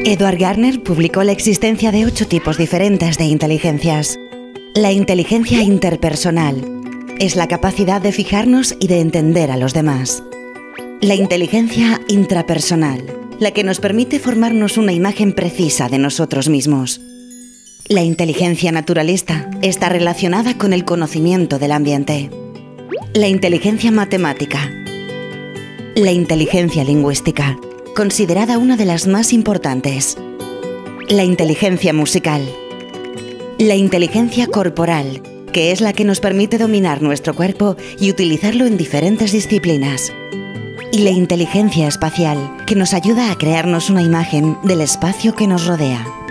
Edward Gardner publicó la existencia de 8 tipos diferentes de inteligencias. La inteligencia interpersonal es la capacidad de fijarnos y de entender a los demás. La inteligencia intrapersonal, la que nos permite formarnos una imagen precisa de nosotros mismos. La inteligencia naturalista está relacionada con el conocimiento del ambiente. La inteligencia matemática. La inteligencia lingüística, considerada una de las más importantes. La inteligencia musical. La inteligencia corporal, que es la que nos permite dominar nuestro cuerpo y utilizarlo en diferentes disciplinas. Y la inteligencia espacial, que nos ayuda a crearnos una imagen del espacio que nos rodea.